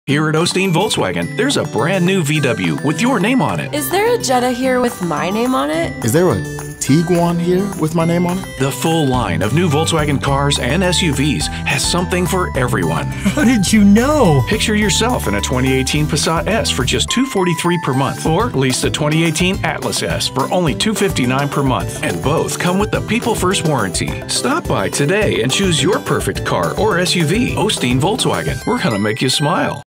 Here at Osteen Volkswagen, there's a brand new VW with your name on it. Is there a Jetta here with my name on it? Is there a Tiguan here with my name on it? The full line of new Volkswagen cars and SUVs has something for everyone. How did you know? Picture yourself in a 2018 Passat S for just $243 per month, or lease the 2018 Atlas S for only $259 per month. And both come with the People First warranty. Stop by today and choose your perfect car or SUV. Osteen Volkswagen. We're gonna make you smile.